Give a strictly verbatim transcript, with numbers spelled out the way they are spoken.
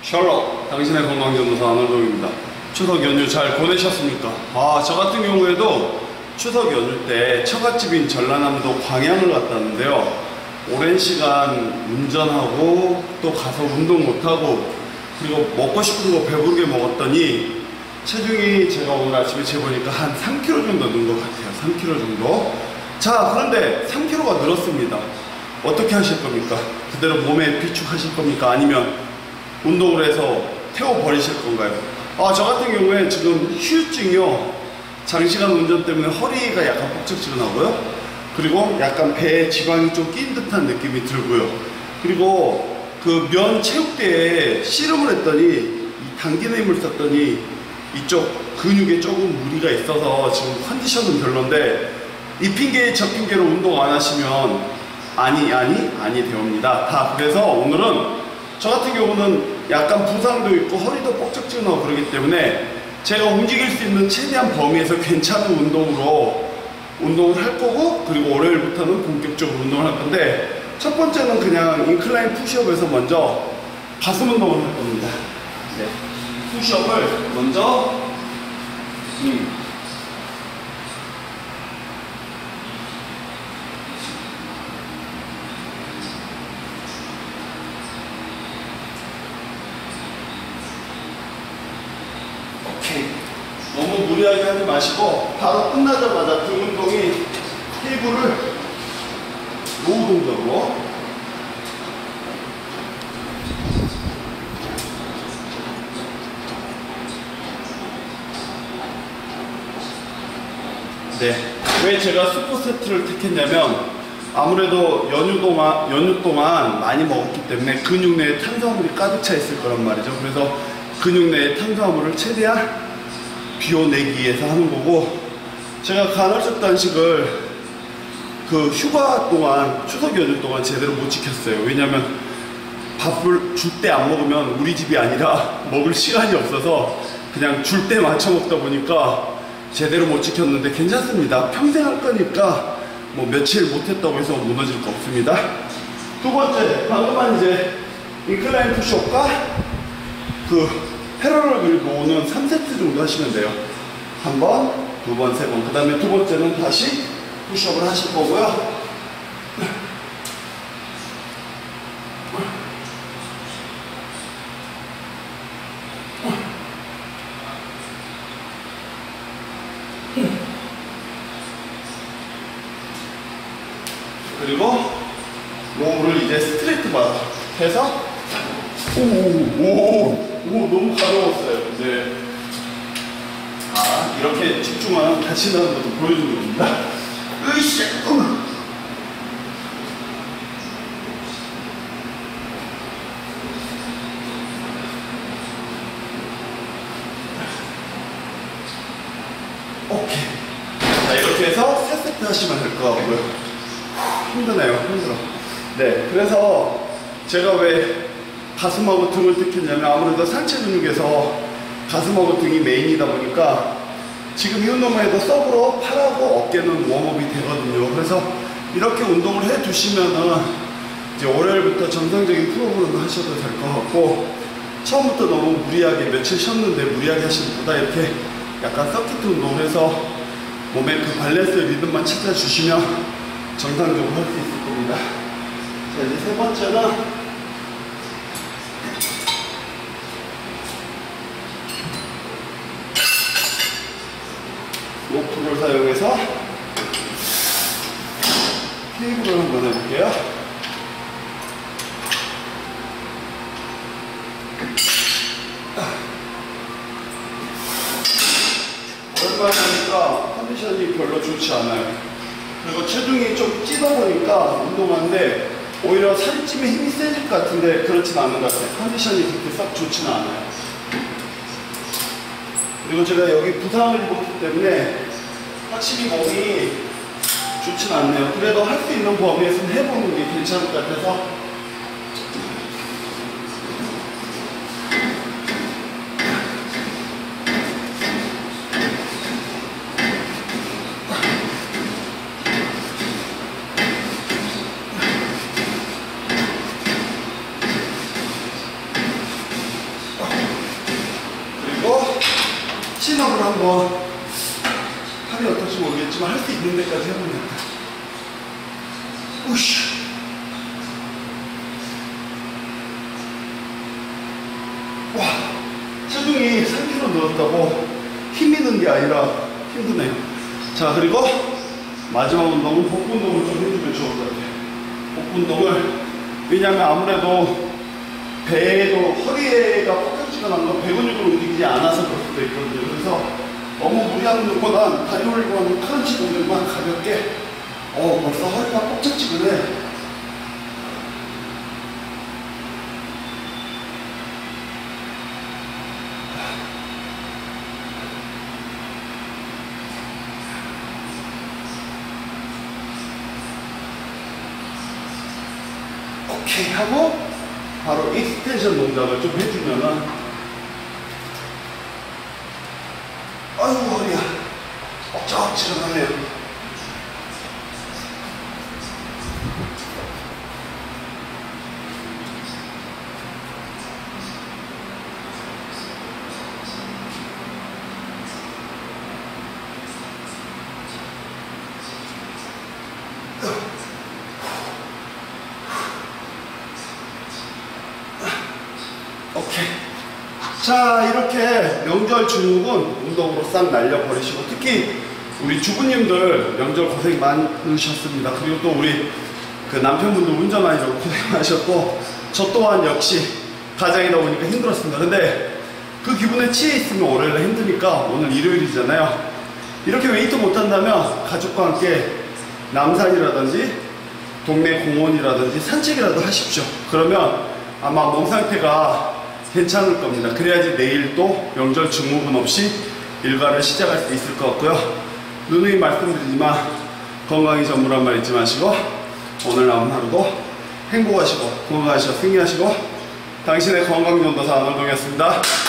셜록, 당신의 건강전도사 안월동입니다. 추석 연휴 잘 보내셨습니까? 아, 저 같은 경우에도 추석 연휴 때 처갓집인 전라남도 광양을 갔다 왔는데요. 오랜 시간 운전하고 또 가서 운동 못하고 그리고 먹고 싶은 거 배부르게 먹었더니 체중이 제가 오늘 아침에 재보니까 한 삼 킬로그램 정도 는 것 같아요. 삼 킬로그램 정도. 자, 그런데 삼 킬로그램가 늘었습니다. 어떻게 하실 겁니까? 그대로 몸에 비축하실 겁니까? 아니면 운동을 해서 태워버리실 건가요? 아, 저 같은 경우에 지금 휴유증이요. 장시간 운전 때문에 허리가 약간 뻑적지근하고요. 그리고 약간 배에 지방이 좀 낀 듯한 느낌이 들고요. 그리고 그 면 체육대에 씨름을 했더니 이 당기는 힘을 썼더니 이쪽 근육에 조금 무리가 있어서 지금 컨디션은 별론데 이 핑계 저 핑계로 운동 안 하시면 아니 아니 아니 되옵니다. 다 그래서 오늘은 저 같은 경우는 약간 부상도 있고 허리도 뻑적지근하고 그러기 때문에 제가 움직일 수 있는 최대한 범위에서 괜찮은 운동으로 운동을 할 거고, 그리고 월요일부터는 본격적으로 운동을 할 건데, 첫 번째는 그냥 인클라인 푸시업에서 먼저 가슴 운동을 할 겁니다. 네. 푸시업을 먼저 음. 오케이. 너무 무리하게 하지 마시고 바로 끝나자마자 등 운동이 테이블을 로우 동작으로 네. 왜 제가 슈퍼 세트를 택했냐면 아무래도 연휴 동안, 연휴 동안 많이 먹었기 때문에 근육 내에 탄수화물이 가득 차 있을 거란 말이죠. 그래서 근육 내에 탄수화물을 최대한 비워내기 위해서 하는 거고, 제가 간헐적 단식을 그 휴가 동안, 추석 연휴 동안 제대로 못 지켰어요. 왜냐면 밥을 줄 때 안 먹으면 우리 집이 아니라 먹을 시간이 없어서 그냥 줄 때 맞춰 먹다 보니까 제대로 못 지켰는데 괜찮습니다. 평생 할 거니까 뭐 며칠 못했다고 해서 무너질 거 없습니다. 두 번째, 방금만 이제 인클라인 푸시업과 그 패러럴 그리고 오는 삼 세트 정도 하시면 돼요. 한 번, 두 번, 세 번. 그 다음에 두 번째는 다시 푸시업을 하실 거고요. 그리고 로우를 이제 스트레이트 바로 해서 오오오 오, 너무 가벼웠어요. 네. 아, 이렇게 집중하면 다친다는 것도 보여주는 겁니다. 으이씨! 음. 오케이. 자, 이렇게 해서 세 세트 하시면 될 것 같고요. 힘드네요. 힘들어. 네. 그래서 제가 왜 가슴하고 등을 택했냐면 아무래도 상체 근육에서 가슴하고 등이 메인이다 보니까 지금 이 운동만 해도 서브로 팔하고 어깨는 웜업이 되거든요. 그래서 이렇게 운동을 해 두시면은 이제 월요일부터 정상적인 프로그램을 하셔도 될 것 같고, 처음부터 너무 무리하게 며칠 쉬었는데 무리하게 하시는 것보다 이렇게 약간 서킷 운동을 해서 몸의 그 밸런스 리듬만 찾아주시면 정상적으로 할 수 있을 겁니다. 자, 이제 세 번째는 로프를 사용해서 케이블을 한번 해볼게요. 오랜만에 하니까 컨디션이 별로 좋지 않아요. 그리고 체중이 좀 찌다 보니까 운동하는데 오히려 살이 찌면 힘이 세질 것 같은데 그렇진 않은 것 같아요. 컨디션이 그렇게 썩 좋지는 않아요. 그리고 제가 여기 부상을 입었기 때문에 확실히 몸이 좋진 않네요. 그래도 할 수 있는 범위에서는 해보는 게 괜찮을 것 같아서 푸신업을 한번 팔이 어떨지 모르겠지만 할 수 있는 데까지 해보겠다. 우씨. 와, 체중이 삼 킬로그램 늘었다고 힘이 는 게 아니라 힘드네요. 자, 그리고 마지막 운동은 복부 운동을 좀 해주면 좋을 것 같아요. 복부 운동을, 왜냐하면 아무래도 배에도 허리가 뻑뻑지근한 건 배 근육을 움직이지 않아서 그럴 수도 있거든요. 그래서 너무 무리한 운동보단 다리 올리고 하는 크런치 동작만 가볍게. 어, 벌써 허리가 뻑뻑지근해. 오케이 하고 바로 익스텐션 동작을 좀 해주면은, 아이고 허리야 뻑적지근하네요. 오케이. 자, 이렇게 명절 중국은 운동으로 싹 날려버리시고, 특히 우리 주부님들 명절 고생 많으셨습니다. 그리고 또 우리 그 남편분도 운전하느라고 고생하셨고, 저 또한 역시 가장이다 보니까 힘들었습니다. 근데 그 기분에 취해 있으면 월요일에 힘드니까 오늘 일요일이잖아요. 이렇게 웨이트 못한다면 가족과 함께 남산이라든지 동네 공원이라든지 산책이라도 하십시오. 그러면 아마 몸 상태가 괜찮을 겁니다. 그래야지 내일 또 명절 증후군 없이 일과를 시작할 수 있을 것 같고요. 누누이 말씀드리지만 건강이 전부란 말 잊지 마시고, 오늘 남은 하루도 행복하시고 건강하시고 승리하시고, 당신의 건강전도사 안월동이었습니다.